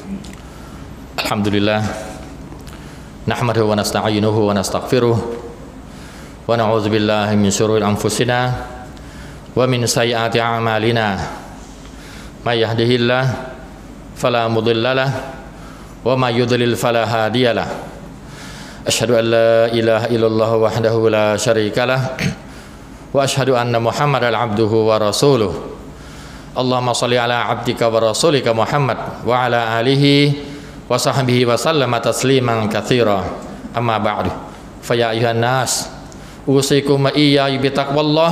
الحمد لله نحمده ونستعينه ونستغفره ونعوذ بالله من شرور أنفسنا ومن سيئات أعمالنا من يهده الله فلا مضل له وما يضلل فلا هادي له أشهد أن لا إله إلا الله وحده لا شريك له وأشهد أن محمدا عبده ورسوله اللهم صل على عبدك ورسولك محمد وعلى آله وصحبه وسلم تسليما كثيرا أما بعد فيا أيها الناس أوصيكم وإياي بتقوى الله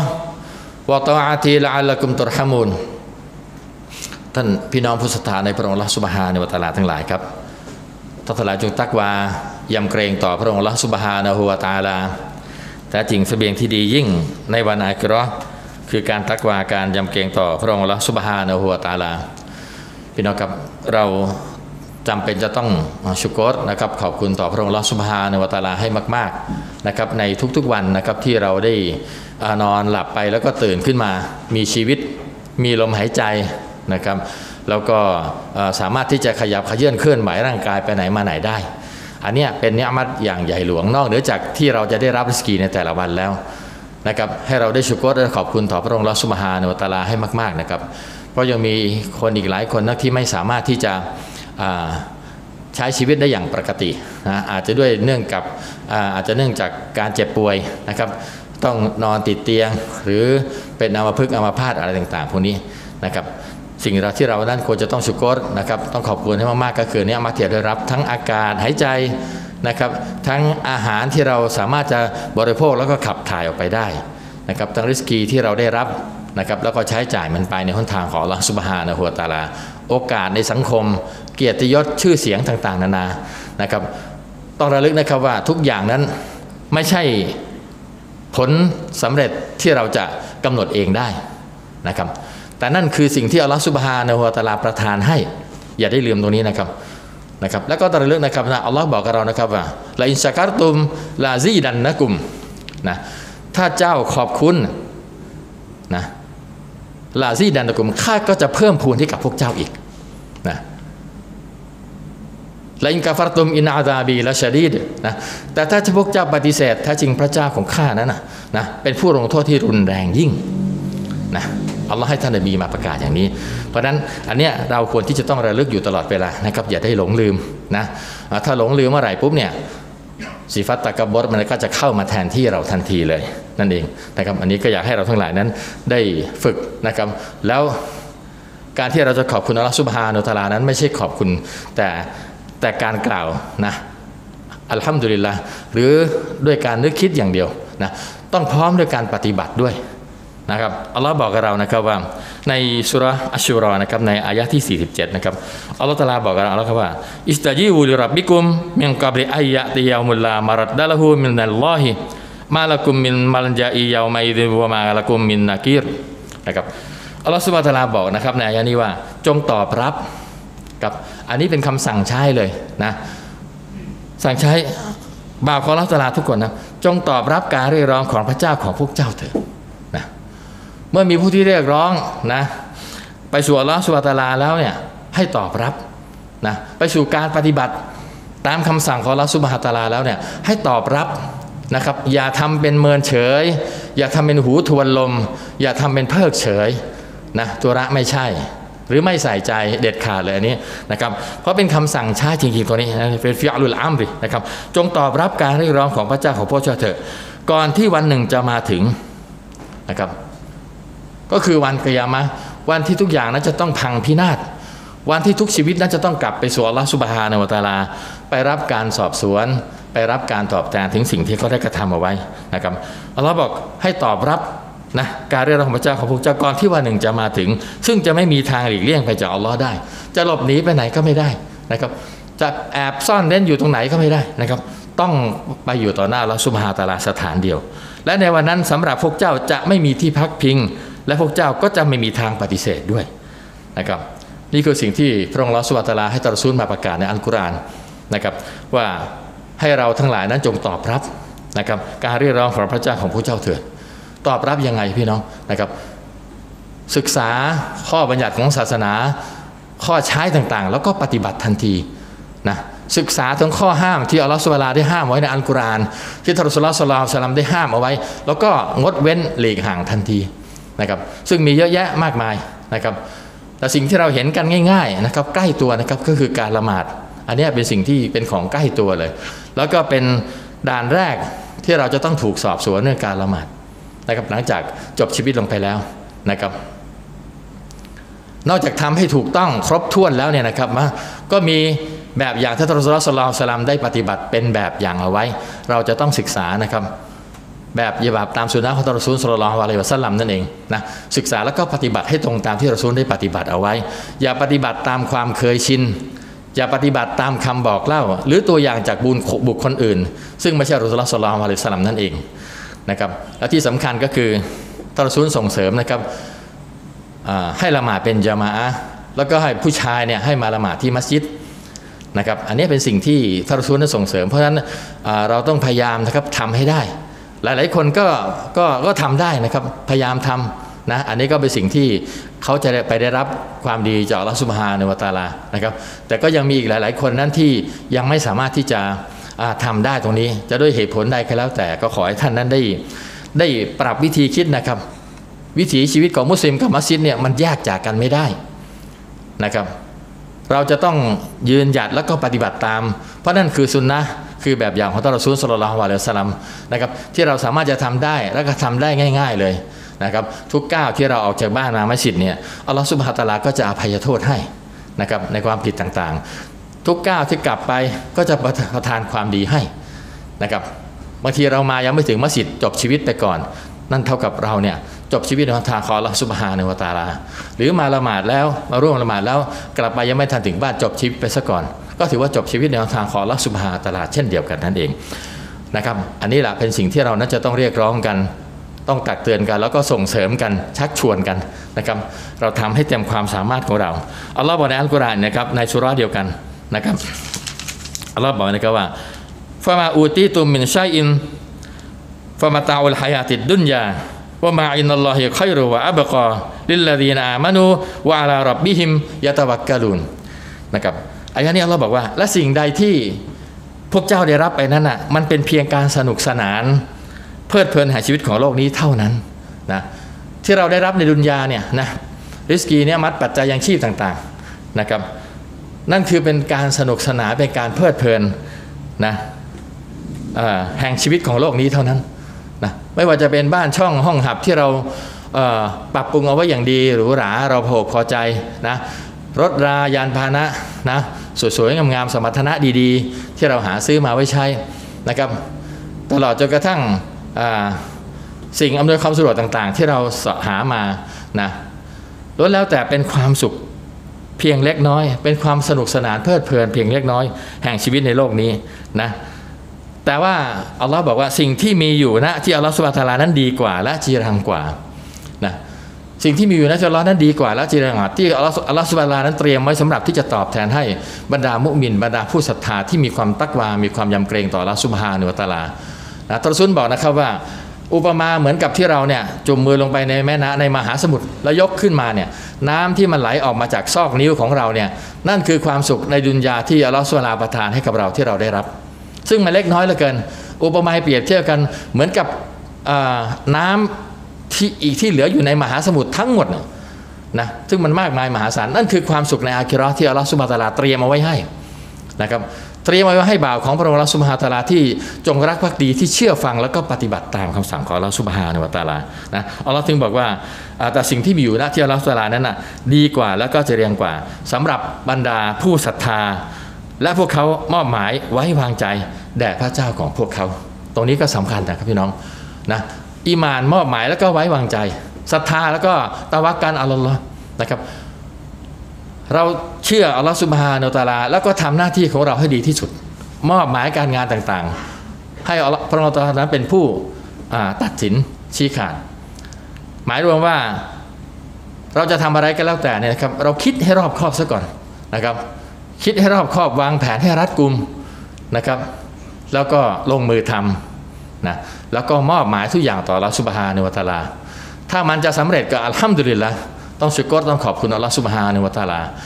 وطاعته لعلكم ترحمون ท่านพี่น้องผู้ศรัทธาในพระองค์อัลเลาะห์ซุบฮานะฮูวะตะอาลาทั้งหลายครับท่านทั้งหลายจงตักวายำเกรงต่อพระองค์อัลเลาะห์ซุบฮานะฮูวะตะอาลาแต่จริงเสบียงที่ดียิ่งในวันอาคิเราะห์คือการตักวาการยำเกรงต่อพระองค์อัลเลาะห์ซุบฮานะฮูวะตะอาลาพี่น้องครับเราจำเป็นจะต้องชุกรนะครับขอบคุณต่อพระองค์อัลเลาะห์ซุบฮานะฮูวะตะอาลาให้มากๆนะครับในทุกๆวันนะครับที่เราได้นอนหลับไปแล้วก็ตื่นขึ้นมามีชีวิตมีลมหายใจนะครับแล้วก็สามารถที่จะขยับขยื่นเคลื่อนไหวร่างกายไปไหนมาไหนได้อันนี้เป็นนิมัตอย่างใหญ่หลวงนอกเหนือจากที่เราจะได้รับริสกีในแต่ละวันแล้วนะครับให้เราได้ชุกรและขอบคุณต่อพระองค์อัลเลาะห์ซุบฮานะฮูวะตะอาลาให้มากๆนะครับเพราะยังมีคนอีกหลายคนที่ไม่สามารถที่จะใช้ชีวิตได้อย่างปกตินะอาจจะเนื่องจากการเจ็บป่วยนะครับต้องนอนติดเตียงหรือเป็นอัมพฤกษ์อัมพาตอะไรต่างๆพวกนี้นะครับสิ่งที่เรานั้นควรจะต้องชุกรนะครับต้องขอบคุณให้มากๆก็คือเนี่ยมาเทียบได้รับทั้งอากาศหายใจนะครับทั้งอาหารที่เราสามารถจะบริโภคแล้วก็ขับถ่ายออกไปได้นะครับทั้งริสกีที่เราได้รับนะครับแล้วก็ใช้จ่ายมันไปในหนทางของอัลเลาะห์ซุบฮานะฮูวะตะอาลาโอกาสในสังคมเกียรติยศชื่อเสียงต่างๆนานานะครับต้องระลึกนะครับว่าทุกอย่างนั้นไม่ใช่ผลสำเร็จที่เราจะกำหนดเองได้นะครับแต่นั่นคือสิ่งที่อัลเลาะห์ซุบฮานะฮูวะตะอาลาประทานให้อย่าได้ลืมตรงนี้นะครับแล้วก็ตระลึกนะครับนะอัลลอฮ์บอกกับเรานะครับว่าละอินชะกัรตุมลาซีดันนะกุมนะถ้าเจ้าขอบคุณนะลาซีดันนะกุมข้าก็จะเพิ่มพูนให้กับพวกเจ้าอีกนะละอินกาฟัรตุมอินอาซาบีละชะดีดนะแต่ถ้าพวกเจ้าปฏิเสธแท้จริงพระเจ้าของข้านั้นนะเป็นผู้ลงโทษที่รุนแรงยิ่งนะอัลลอฮ์ให้ท่านนบีมาประกาศอย่างนี้เพราะฉะนั้นอันเนี้ยเราควรที่จะต้องระลึกอยู่ตลอดเวลานะครับอย่าได้หลงลืมนะถ้าหลงลืมเมื่อไหร่ปุ๊บเนี่ยสิฟัตตะกับบรมันก็จะเข้ามาแทนที่เราทันทีเลยนั่นเองนะครับอันนี้ก็อยากให้เราทั้งหลายนั้นได้ฝึกนะครับแล้วการที่เราจะขอบคุณอัลลอฮ์ซุบฮานะฮูวะตะอาลานั้นไม่ใช่ขอบคุณแต่การกล่าวนะอัลฮัมดุลิลละห์หรือด้วยการนึกคิดอย่างเดียวนะต้องพร้อมด้วยการปฏิบัติด้วยนะครับอัลลอฮ์บอกกับเรานะครับว่าในสุเราะห์อัชชูรอนะครับในอายะที่47นะครับอัลลอฮ์ตะอาลาบอกกับเราครับว่าอิสตะญีบูลิร็อบบิกุมมินกับริอัยยะติยามุลลามารัดดะละฮูมินัลลอฮิมาละกุมมินมัลญะอียามัยดิวะมาละกุมมินนากีรนะครับอัลลอฮ์ซุบฮานะฮูวะตะอาลาบอกนะครับในอายะนี้ว่าจงตอบรับกับอันนี้เป็นคำสั่งใช้เลยนะสั่งใช้บ่าวของอัลลอฮ์ตะอาลาทุกคนนะจงตอบรับการเรียกร้องของพระเจ้าของพวกเจ้าเถิดนะเมื่อมีผู้ที่เรียกร้องนะไปสู่อัลลอฮ์ซุบฮานะฮูวะตะอาลาแล้วเนี่ยให้ตอบรับนะไปสู่การปฏิบัติตามคำสั่งของอัลลอฮ์ซุบฮานะฮูวะตะอาลาแล้วเนี่ยให้ตอบรับนะครับอย่าทำเป็นเมินเฉยอย่าทำเป็นหูทวนลมอย่าทำเป็นเพิกเฉยนะตัวละไม่ใช่หรือไม่ใส่ใจเด็ดขาดเลยอันนี้นะครับเพราะเป็นคำสั่งใช้จริงๆตัวนี้เป็นฟิอลุลอัมรินะครับจงตอบรับการเรียกร้องของพระเจ้าของพวกเจ้าเถิดก่อนที่วันหนึ่งจะมาถึงนะครับก็คือวันกิยามะห์วันที่ทุกอย่างนั้นจะต้องพังพินาศวันที่ทุกชีวิตนั้นจะต้องกลับไปสู่อัลลอฮฺซุบฮานะฮูวะตะอาลาไปรับการสอบสวนไปรับการตอบแทนถึงสิ่งที่เขาได้กระทำเอาไว้นะครับอัลลอฮฺบอกให้ตอบรับนะการเรียกร้องของพระเจ้าของพวกเจ้าก่อนที่วันหนึ่งจะมาถึงซึ่งจะไม่มีทางหลีกเลี่ยงไปจากอัลลอฮ์ได้จะหลบหนีไปไหนก็ไม่ได้นะครับจะแอบซ่อนเร้นอยู่ตรงไหนก็ไม่ได้นะครับต้องไปอยู่ต่อหน้าอัลลอฮ์ซุบฮานะฮูวะตะอาลาสถานเดียวและในวันนั้นสำหรับพวกเจ้าจะไม่มีที่พักพิงและพวกเจ้าก็จะไม่มีทางปฏิเสธด้วยนะครับนี่คือสิ่งที่พระองค์อัลเลาะห์ซุบฮานะฮูวะตะอาลาให้ตะรอซูลมาประกาศในอัลกุรอานนะครับว่าให้เราทั้งหลายนั้นจงตอบรับนะครับการเรียกร้องของพระเจ้าของพวกเจ้าเถิดตอบรับยังไงพี่น้องนะครับศึกษาข้อบัญญัติของศาสนาข้อใช้ต่างๆแล้วก็ปฏิบัติทันทีนะศึกษาถึงข้อห้ามที่อัลลอฮฺซุบฮานะฮูวะตะอาลาได้ห้ามไว้ในอัลกุรอานที่ท่านรอซูลุลลอฮ์ ศ็อลลัลลอฮุอะลัยฮิวะซัลลัมได้ห้ามเอาไว้แล้วก็งดเว้นหลีกห่างทันทีนะครับซึ่งมีเยอะแยะมากมายนะครับแต่สิ่งที่เราเห็นกันง่ายๆนะครับใกล้ตัวนะครับก็คือการละหมาดอันนี้เป็นสิ่งที่เป็นของใกล้ตัวเลยแล้วก็เป็นด่านแรกที่เราจะต้องถูกสอบสวนเรื่องการละหมาดนะครับหลังจากจบชีวิตลงไปแล้วนะครับนอกจากทำให้ถูกต้องครบถ้วนแล้วเนี่ยนะครับก็มีแบบอย่างที่ท่านรอซูลุลลอฮ์ ศ็อลลัลลอฮุอะลัยฮิวะซัลลัมได้ปฏิบัติเป็นแบบอย่างเอาไว้เราจะต้องศึกษานะครับแบบฉบับตามสุนนะของท่านรอซูล ศ็อลลัลลอฮุอะลัยฮิวะซัลลัมนั่นเองนะศึกษาแล้วก็ปฏิบัติให้ตรงตามที่รอซูลได้ปฏิบัติเอาไว้อย่าปฏิบัติตามความเคยชินอย่าปฏิบัติตามคำบอกเล่าหรือตัวอย่างจากบุคคลอื่นซึ่งไม่ใช่รอซูลุลลอฮ์ ศ็อลลัลลอฮุอะลัยฮิวะซัลลัมนั่นเองนะครับและที่สำคัญก็คือท่านรอซูลส่งเสริมนะครับให้ละหมาดเป็นญะมาอะห์แล้วก็ให้ผู้ชายเนี่ยให้มาละหมาดที่มัสยิดนะครับอันนี้เป็นสิ่งที่ท่านรอซูลได้ส่งเสริมเพราะฉะนั้นเราต้องพยายามนะครับทำให้ได้หลายๆคนก็ทำได้นะครับพยายามทำนะอันนี้ก็เป็นสิ่งที่เขาจะไปได้รับความดีจากอัลเลาะห์ซุบฮานะฮูวะตะอาลานะครับแต่ก็ยังมีอีกหลายๆคนนั้นที่ยังไม่สามารถที่จะทำได้ตรงนี้จะด้วยเหตุผลใดก็แล้วแต่ก็ขอให้ท่านนั้นได้ปรับวิธีคิดนะครับวิถีชีวิตของมุสลิมกับมัสยิดเนี่ยมันแยกจากกันไม่ได้นะครับเราจะต้องยืนหยัดแล้วก็ปฏิบัติตามเพราะนั่นคือซุนนะห์คือแบบอย่างของท่านรอซูล ศ็อลลัลลอฮุอะลัยฮิวะซัลลัมนะครับที่เราสามารถจะทำได้แล้วก็ทำได้ง่ายๆเลยนะครับทุกก้าวที่เราออกจากบ้านมามัสยิดเนี่ยอัลลอฮฺซุบฮานะฮูวะตะอาลาก็จะอภัยโทษให้นะครับในความผิดต่างๆทุกก้าวที่กลับไปก็จะประทานความดีให้นะครับบางทีเรามายังไม่ถึงมัสยิดจบชีวิตไปก่อนนั่นเท่ากับเราเนี่ยจบชีวิตในทางของอัลลอฮฺซุบฮานะฮูวะตะอาลาหรือมาละหมาดแล้วมาร่วมละหมาดแล้วกลับไปยังไม่ทันถึงบ้านจบชีวิตไปซะก่อนก็ถือว่าจบชีวิตในทางของอัลลอฮฺซุบฮานะฮูวะตะอาลาเช่นเดียวกันนั่นเองนะครับอันนี้แหละเป็นสิ่งที่เรานั้นจะต้องเรียกร้องกันต้องตักเตือนกันแล้วก็ส่งเสริมกันชักชวนกันนะครับเราทำให้เต็มความสามารถของเราอัลลอฮฺบอกในอัลกุรอานนะครับในซูเราะห์เดียวกันนะครับอัลลอฮฺบอกนะครับว่าฟะมาอูตีตุมมินชัยอินฟะมะตาอุลฮายาติดดุนยาว่ามาอินนัลลอฮิค็อยรุวะอับกอลิลลซีนาอามานูวะอะลาร็อบบิฮิมยะตะวักกะลูนนะครับอายะนี้อัลเลาะห์บอกว่าและสิ่งใดที่พวกเจ้าได้รับไปนั้นน่ะมันเป็นเพียงการสนุกสนานเพลิดเพลินหาชีวิตของโลกนี้เท่านั้นนะที่เราได้รับในดุนยาเนี่ยนะริสกีเนี่ยมัดปัจจัยยังชีพต่างๆนะครับนั่นคือเป็นการสนุกสนานเป็นการเพลิดเพลินนะแห่งชีวิตของโลกนี้เท่านั้นนะไม่ว่าจะเป็นบ้านช่องห้องหับที่เราปรับปรุงเอาไว้อย่างดีหรูหราเราพอใจนะรถรายานพาหนะนะสวยๆงามๆสมรรถนะดีๆที่เราหาซื้อมาไว้ใช้นะครับตลอดจนกระทั่งสิ่งอำนวยความสะดวกต่างๆที่เราหามานะล้วนแล้วแต่เป็นความสุขเพียงเล็กน้อยเป็นความสนุกสนานเพลิดเพลินเพียงเล็กน้อยแห่งชีวิตในโลกนี้นะแต่ว่าอัลลอฮ์บอกว่าสิ่งที่มีอยู่นะที่อัลลอฮ์ซุบฮานะฮูวะตะอาลานั้นดีกว่าและจีรังกว่านะสิ่งที่มีอยู่นะที่อัลลอฮ์นั้นดีกว่าและจีรังกว่าที่อัลลอฮ์ซุบฮานะฮูวะตะอาลานั้นเตรียมไว้สำหรับที่จะตอบแทนให้บรรดามุมินบรรดาผู้ศรัทธาที่มีความตักวามีความยำเกรงต่ออัลลอฮ์ซุบฮานะฮูวะตะอาลานะท่านรอซูลบอกนะครับว่าอุปมาเหมือนกับที่เราเนี่ยจุ่มมือลงไปในแม่น้ำในมหาสมุทรแล้วยกขึ้นมาเนี่ยน้ำที่มันไหลออกมาจากซอกนิ้วของเราเนี่ยนั่นคือความสุขในดุนยาที่อัลลอฮ์ซุบฮานะฮูวะตะอาลาประทานให้กับเราที่เราได้รับซึ่งมันเล็กน้อยเหลือเกินอุปมาเปรียบเทียบกันเหมือนกับน้ำที่เหลืออยู่ในมหาสมุทรทั้งหมดนะซึ่งมันมากมายมหาศาลนั่นคือความสุขในอาคิเราะห์ที่อัลลอฮฺซุบฮานะฮูวะตะอาลาเตรียมเอาไว้ให้นะครับเตรียมเอาไว้ให้บ่าวของพระองค์อัลลอฮฺซุบฮานะฮูวะตะอาลาที่จงรักภักดีที่เชื่อฟังแล้วก็ปฏิบัติตามคำสั่งของอัลลอฮฺซุบฮานะฮูวะตะอาลานะอัลลอฮฺจึงบอกว่าแต่สิ่งที่มีอยู่ณที่อัลลอฮฺซุบฮานะฮูวะตะอาลานั้นน่ะดีกว่าแล้วก็เจริญกว่าสำหรับบรรดาผู้ศรัทธาและพวกเขามอบหมายไว้วางใจแด่พระเจ้าของพวกเขาตรงนี้ก็สำคัญนะครับพี่น้องนะอีหม่านมอบหมายแล้วก็ไว้วางใจศรัทธาแล้วก็ตะวักกัลอัลลอฮ์นะครับเราเชื่ออัลลอฮ์ซุบฮานะฮูวะตะอาลาแล้วก็ทำหน้าที่ของเราให้ดีที่สุดมอบหมายการงานต่างๆให้พระองค์ตะอาลานั้นเป็นผู้ตัดสินชี้ขาดหมายรวมว่าเราจะทำอะไรก็แล้วแต่เนี่ยครับเราคิดให้รอบคอบซะก่อนนะครับคิดให้รอบคอบวางแผนให้รัดกุมนะครับแล้วก็ลงมือทำนะแล้วก็มอบหมายทุกอย่างต่ออัลลอฮฺซุบฮานะฮูวะตะอาลาถ้ามันจะสำเร็จก็อัลฮัมดุลิลละห์ต้องชุกรต้องขอบคุณอัลลอฮฺซุบฮานะฮูวะตะอาลา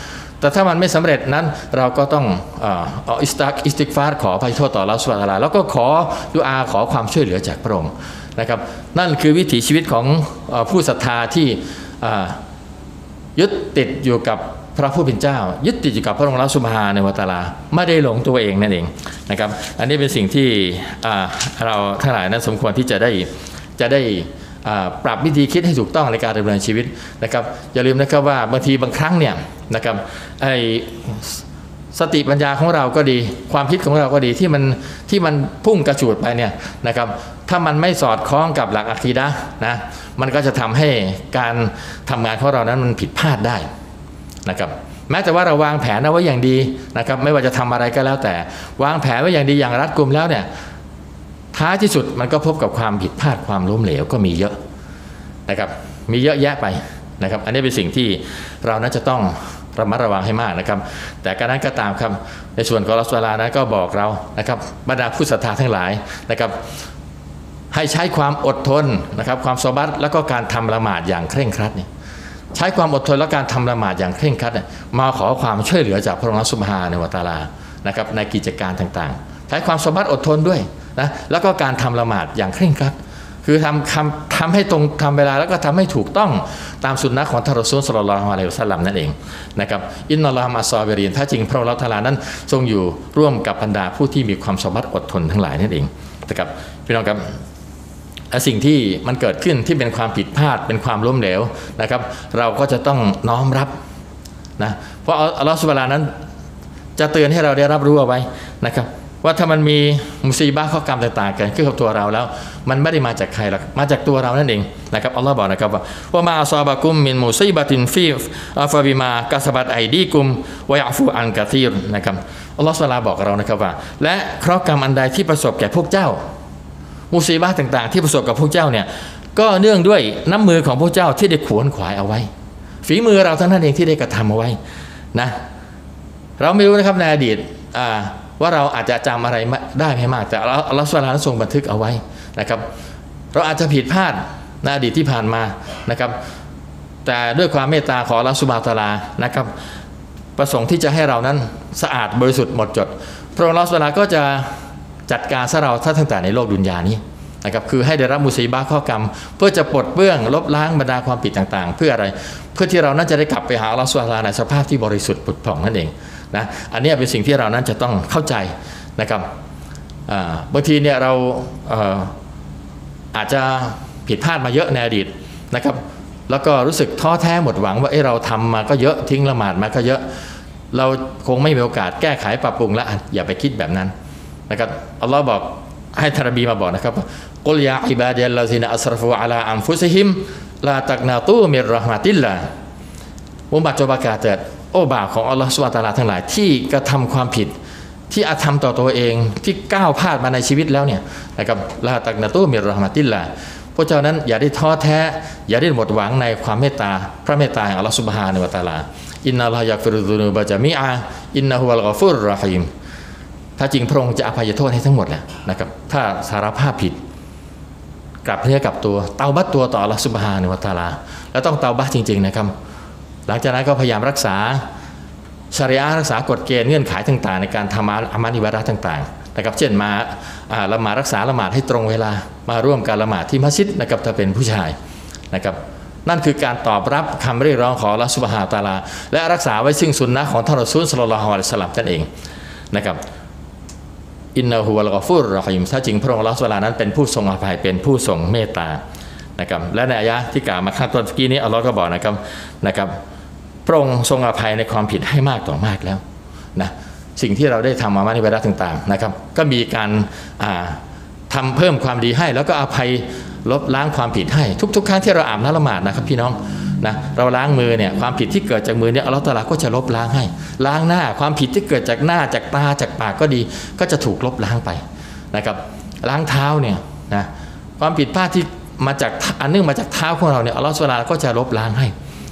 แต่ถ้ามันไม่สำเร็จนั้นเราก็ต้องเอาอิสติกฟาร์ขออภัยโทษต่ออัลเลาะห์ซุบฮานะฮูวะตะอาลาแล้วก็ขอดุอาขอความช่วยเหลือจากพระองค์นะครับนั่นคือวิถีชีวิตของผู้ศรัทธาที่ยึดติดอยู่กับพระผู้เป็นเจ้ายึดติดอยู่กับพระองค์อัลเลาะห์ซุบฮานะฮูวะตะอาลาไม่ได้หลงตัวเองนั่นเองนะครับอันนี้เป็นสิ่งที่เราทั้งหลายนั้นสมควรที่จะได้ปรับวิธีคิดให้ถูกต้องในการดำเนินชีวิตนะครับอย่าลืมนะครับว่าบางทีบางครั้งเนี่ยนะครับสติปัญญาของเราก็ดีความคิดของเราก็ดีที่มันพุ่งกระฉูดไปเนี่ยนะครับถ้ามันไม่สอดคล้องกับหลักอะกีดะห์นะมันก็จะทำให้การทำงานของเรานั้นมันผิดพลาดได้นะครับแม้แต่ว่าเราวางแผนเอาไว้อย่างดีนะครับไม่ว่าจะทำอะไรก็แล้วแต่วางแผนไว้อย่างดีอย่างรัดกุมแล้วเนี่ยท้ายที่สุดมันก็พบกับความผิดพลาดความล้มเหลวก็มีเยอะนะครับมีเยอะแยะไปนะครับอันนี้เป็นสิ่งที่เรานั้นจะต้องระมัดระวังให้มากนะครับแต่การนั้นก็ตามครับในส่วนของอัลเลาะห์ซุบฮานะฮูวะตะอาลานั้นก็บอกเรานะครับบรรดาผู้ศรัทธาทั้งหลายนะครับให้ใช้ความอดทนนะครับความซอบัรแล้วก็การทำละหมาดอย่างเคร่งครัดเนี่ยใช้ความอดทนและการทำละหมาดอย่างเคร่งครัดมาขอความช่วยเหลือจากพระองค์ซุบฮานะฮูวะตะอาลานะครับในกิจการต่างๆใช้ความซอบัรอดทนด้วยนะแล้วก็การทำละหมาดอย่างเคร่งครัดคือทำให้ตรงทำเวลาแล้วก็ทำให้ถูกต้องตามสุนนะของท่านรอซูลศ็อลลัลลอฮุอะลัยฮิวะซัลลัมนั่นเองนะครับอินนัลลอฮะมะอัสซอบิรีนถ้าจริงพระองค์ตะอาลานั้นทรงอยู่ร่วมกับบรรดาผู้ที่มีความซอบัรอดทนทั้งหลายนั่นเองนะครับพี่น้องครับสิ่งที่มันเกิดขึ้นที่เป็นความผิดพลาดเป็นความล้มเหลวนะครับเราก็จะต้องน้อมรับนะเพราะอัลเลาะห์ซุบฮานะฮูวะตะอาลานั้นจะเตือนให้เราได้รับรู้เอาไว้นะครับว่าถ้ามันมีมุซีบะห์ข้อกรรมต่างๆเกิดขึ้นกับตัวเราแล้วมันไม่ได้มาจากใครหรอกมาจากตัวเรานั่นเองนะครับอัลลอฮ์บอกนะครับว่ามาอัศอบะกุมมินมุซีบะตินฟีฟะบิมากะซะบัตไอดีกุมวะยะฟูอันกะซีรนะครับอัลลอฮ์ซุบฮานะฮูวะตะอาลาบอกกับเรานะครับว่าและเคราะห์กรรมอันใดที่ประสบแก่พวกเจ้ามุซีบะห์ต่างๆที่ประสบกับพวกเจ้าเนี่ยก็เนื่องด้วยน้ำมือของพวกเจ้าที่ได้ขวนขวายเอาไว้ฝีมือเราทั้งนั้นเองที่ได้กระทำเอาไว้นะเราไม่รู้นะครับในอดีตว่าเราอาจจะจำอะไรได้ไม่มากแต่อัลเลาะห์ซุบฮานะฮูวะตะอาลาทรงบันทึกเอาไว้นะครับเราอาจจะผิดพลาดในอดีตที่ผ่านมานะครับแต่ด้วยความเมตตาของอัลเลาะห์ซุบฮานะฮูวะตะอาลานะครับประสงค์ที่จะให้เรานั้นสะอาดบริสุทธิ์หมดจดพระองค์อัลเลาะห์ซุบฮานะฮูวะตะอาลาก็จะจัดการซะเราตั้งแต่ในโลกดุนยานี้นะครับคือให้ได้รับมุซีบะห์ข้อกรรมเพื่อจะปลดเปลื้องลบล้างบรรดาความผิดต่างๆเพื่ออะไรเพื่อที่เรานั้นจะได้กลับไปหาอัลเลาะห์ซุบฮานะฮูวะตะอาลาในสภาพที่บริสุทธิ์ผุดผ่องนั่นเองนะอันนี้เป็นสิ่งที่เรานั้นจะต้องเข้าใจนะครับบางทีเนี่ยเราอาจจะผิดพลาดมาเยอะในอดีตนะครับแล้วก็รู้สึกท้อแท้หมดหวังว่าเราทำมาก็เยอะทิ้งละหมาดมาก็เยอะเราคงไม่มีโอกาสแก้ไขปรับปรุงแล้วอย่าไปคิดแบบนั้นนะครับอัลลอฮ์บอกให้ท่านนบีมาบอกนะครับกุลยาอิบาดิยัลลซีนะอัสรฟูอะลาอันฟุซิฮิมลาตักนาตูมิรเราะห์มะติลลาห์มุฮัมมัดจงประกาศเถิดโอ้บ่าวของอัลลอฮ์ซุบฮานะฮูวะตะอาลาทั้งหลายที่กระทำความผิดที่อาจทำต่อตัวเองที่ก้าวพลาดมาในชีวิตแล้วเนี่ยนะครับลาตักนาตูมิรเราะห์มะติลลาห์พวกเจ้านั้นอย่าได้ท้อแท้อย่าได้หมดหวังในความเมตตาพระเมตตาของอัลลอฮ์ซุบฮานะฮูวะตะอาลาอินนัลลอฮะยักฟิรุซุนูบะญะมีอะอินนะฮูวัลกอฟูรเราะฮีมถ้าจริงพระองค์จะอภัยโทษให้ทั้งหมดแหละนะครับถ้าสารภาพผิดกลับเนื้อกลับตัวเตาบัตตัวต่ออัลลอฮ์ซุบฮานะฮูวะตะอาลาแล้วต้องเตาบัตจริงๆนะครับหลังจากนั้นก็พยายามรักษาชะรีอะห์รักษากฎเกณฑ์เงื่อนไขต่างๆในการทำอามัลอิบาดะห์ต่างๆนะครับเช่นมาละหมาดรักษาละหมาดให้ตรงเวลามาร่วมการละหมาดที่มัสยิดนะครับถ้าเป็นผู้ชายนะครับนั่นคือการตอบรับคำเรียกร้องของอัลเลาะห์ซุบฮานะฮูวะตะอาลาและรักษาไว้ซึ่งสุนนะของท่านรอซูลศ็อลลัลลอฮุอะลัยฮิวะซัลลัมนั่นเองนะครับอินนะฮูวัลกอฟูรเราะฮีมถ้าจริงพระองค์อัลเลาะห์ซุบฮานะฮูวะตะอาลานั้นเป็นผู้ทรงอภัยเป็นผู้ทรงเมตตานะครับและในอายะห์ที่กล่าวมาข้างต้นเมื่อกี้นี้อัลเลาะห์ก็บอกนะครับพระองค์ทรงอภัยในความผิดให้มากต่อมากแล้วนะสิ่งที่เราได้ทำมาในเวลาต่างๆนะครับก็มีการทำเพิ่มความดีให้แล้วก็อภัยลบล้างความผิดให้ทุกๆครั้งที่เราอาบน้ำละหมาดนะครับพี่น้องนะเราล้างมือเนี่ยความผิดที่เกิดจากมือเนี่ยอัลเลาะห์ตะอาลาก็จะลบล้างให้ล้างหน้าความผิดที่เกิดจากหน้าจากตาจากปากก็ดีก็จะถูกลบล้างไปนะครับล้างเท้าเนี่ยนะความผิดพลาดที่มาจากอันเนื่องมาจากเท้าของเราเนี่ยอัลเลาะห์ซุบฮานะฮูวะตะอาลาก็จะลบล้างให้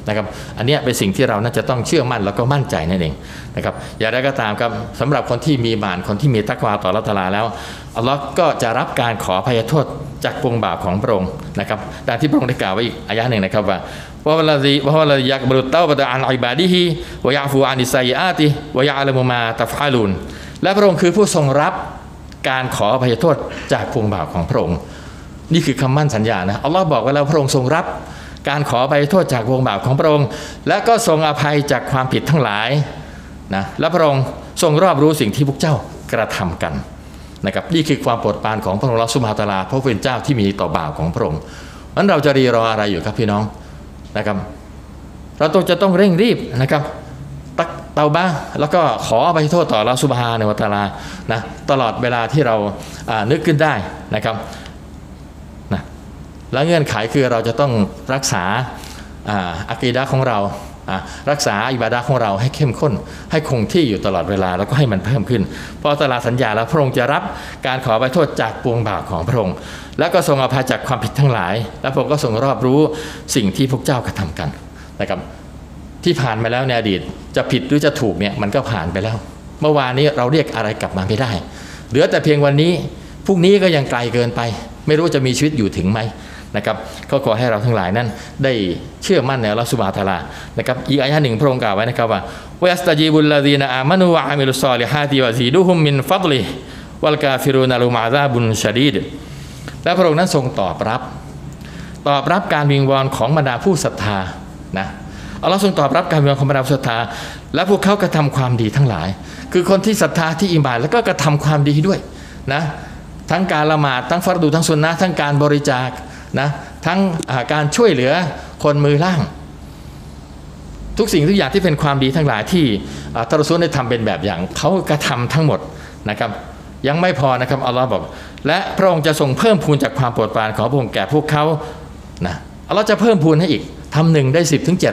นะครับอันนี้เป็นสิ่งที่เราน่าจะต้องเชื่อมั่นแล้วก็มั่นใจนั่นเองนะครับอย่างไรก็ตามครับสำหรับคนที่มีบาปคนที่มีตักวาต่ออัลเลาะห์ตะอาลาแล้วอัลลอฮ์ก็จะรับการขออภัยโทษจากปวงบาปของพระองค์นะครับดังที่พระองค์ได้กล่าวไว้อีกอายะห์หนึ่งนะครับว่าว่าวัลลยักบรุตเตาบะอันอิบาดิฮิวะยะฟูอานิซัยอาติวะยะอัลมุมาตัฟอาลูนและพระองค์คือผู้ทรงรับการขออภัยโทษจากปวงบาปของพระองค์นี่คือคำมั่นสัญญานะอัลลอฮ์บอกไว้แล้วพระองค์ทรงรับการขออภัยโทษจากปวงบาปของพระองค์และก็ทรงอภัยจากความผิดทั้งหลายนะและพระองค์ทรงรอบรู้สิ่งที่พวกเจ้ากระทำกันนะครับนี่คือความโปรดปรานของพระองค์ซุบฮานะฮูวะตะอาลาพระผู้เป็นเจ้าที่มีต่อบาปของพระองค์นั้นเราจะรีรออะไรอยู่ครับพี่น้องนะครับเราต้องเร่งรีบนะครับเตาบะแล้วก็ขออภัยโทษต่ออัลเลาะห์ซุบฮานะฮูวะตะอาลานะตลอดเวลาที่เรานึกขึ้นได้นะครับนะและเงื่อนไขคือเราจะต้องรักษาอะกีดะห์ของเรารักษาอิบาดะห์ของเราให้เข้มข้นให้คงที่อยู่ตลอดเวลาแล้วก็ให้มันเพิ่มขึ้นเพราะตะอาลาสัญญาแล้วพระองค์จะรับการขออภัยโทษจากปวงบาปของพระองค์แล้วก็ทรงอภัยจากความผิดทั้งหลายและพระองค์ก็ทรงรอบรู้สิ่งที่พวกเจ้ากระทำกันนะครับที่ผ่านมาแล้วในอดีตจะผิดหรือจะถูกเนี่ยมันก็ผ่านไปแล้วเมื่อวานนี้เราเรียกอะไรกลับมาไม่ได้เหลือแต่เพียงวันนี้พรุ่งนี้ก็ยังไกลเกินไปไม่รู้จะมีชีวิตอยู่ถึงไหมนะครับก็ขอให้เราทั้งหลายนั้นได้เชื่อมั่นในอัลเลาะห์ซุบฮานะฮูวะตะอาลานะครับอีกอายะห์หนึ่งพระองค์กล่าวไว้นะครับว่าวะยัสตะจีบุลลซีนะอามานูวะอามิลุศอลิฮาติวะซีดุฮุมมินฟัฎลิวัลกาฟิรูนะลุมอะซาบุนชะดีดและพระองค์นั้นทรงตอบรับการวิงวอนของบรรดาผู้ศรัทธานะอัลเลาะห์ทรงตอบรับการวิงวอนของบรรดาผู้ศรัทธาและพวกเขากระทำความดีทั้งหลายคือคนที่ศรัทธาที่อิมานแล้วก็กระทำความดีด้วยนะทั้งการละหมาดทั้งฟัรดูทั้งซุนนะห์ทั้งการบริจาคนะทั้งการช่วยเหลือคนมือล่างทุกสิ่งทุกอย่างที่เป็นความดีทั้งหลายที่ท่านรอซูลได้ทำเป็นแบบอย่างเขากระทำทั้งหมดนะครับยังไม่พอนะครับอัลลอฮ์บอกและพระองค์จะทรงเพิ่มพูนจากความโปรดปรานของพระองค์แก่พวกเขานะอัลลอฮ์จะเพิ่มพูนให้อีกทำหนึ่งได้10 ถึง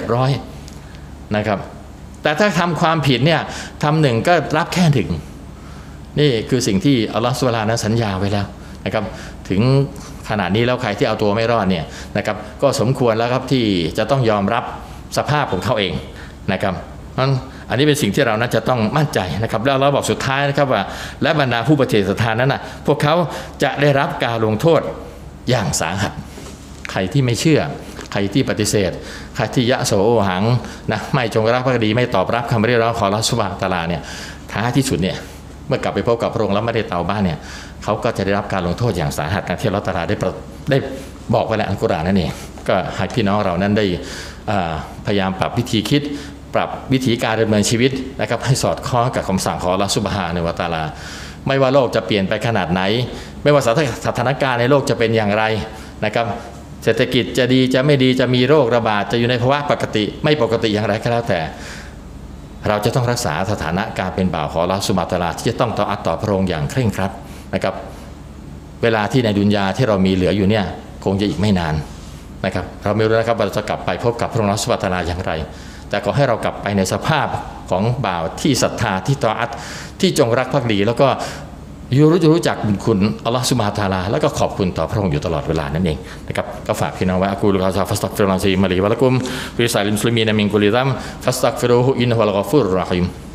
700นะครับแต่ถ้าทำความผิดเนี่ยทำหนึ่งก็รับแค่ถึงนี่คือสิ่งที่อัลลอฮ์ซุบฮานะฮูวะตะอาลาสัญญาไว้แล้วนะครับถึงขนาดนี้แล้วใครที่เอาตัวไม่รอดเนี่ยนะครับก็สมควรแล้วครับที่จะต้องยอมรับสภาพของเขาเองนะครับอันนี้เป็นสิ่งที่เราน่าจะต้องมั่นใจนะครับแล้วเราบอกสุดท้ายนะครับว่าและบรรดาผู้ปฏิเสธศรัทธานั้นนะพวกเขาจะได้รับการลงโทษอย่างสาหัสใครที่ไม่เชื่อใครที่ปฏิเสธใครที่ยะโสโอหังนะไม่จงรักภักดีไม่ตอบรับคำเรียกร้องของอัลเลาะห์ซุบฮานะฮูวะตะอาลาเนี่ยท้ายที่สุดเนี่ยเมื่อกลับไปพบกับพระองค์แล้วไม่ได้เตาบ้านเนี่ยเขาก็จะได้รับการลงโทษอย่างสาหัสที่อัลเลาะห์ตะอาลาได้บอกไว้ในอัลกุรอานนั่นเองก็ให้พี่น้องเรานั้นได้พยายามปรับวิธีคิดปรับวิธีการดำเนินชีวิตนะครับให้สอดคล้องกับคำสั่งของอัลเลาะห์ซุบฮานะฮูวะตะอาลาไม่ว่าโลกจะเปลี่ยนไปขนาดไหนไม่ว่าสถานการณ์ในโลกจะเป็นอย่างไรนะครับเศรษฐกิจจะดีจะไม่ดีจะมีโรคระบาดจะอยู่ในภาวะปกติไม่ปกติอย่างไรก็แล้วแต่เราจะต้องรักษาสถานะการเป็นบ่าวของอัลเลาะห์ซุบฮานะฮูวะตะอาลาที่จะต้องต่ออัตต่อพระองค์อย่างเคร่งครัดนะครับเวลาที่ในดุนยาที่เรามีเหลืออยู่เนี่ยคงจะอีกไม่นานนะครับเราไม่รู้นะครับว่าเราจะกลับไปพบกับพระองค์อัลเลาะห์ซุบฮานะฮูวะตะอาลาอย่างไรแต่ขอให้เรากลับไปในสภาพของบ่าวที่ศรัทธาที่ตออัตที่จงรักภักดีแล้วก็รู้จักบุญคุณอัลลอฮฺซุบฮานะฮูวะตะอาลาแล้วก็ขอบคุณต่อพระองค์อยู่ตลอดเวลานั่นเองนะครับก็ฝากพี่น้องไว้อะกูลุกะซาฟัสตัฆฟิรุลลอฮะลิมะลีวะละกุมฟิซาลิมุสลิมีนมินกุลิซัมฟัสตัฆฟิรุฮูอินนัฮุวัลฆอฟูรุรเราะฮีม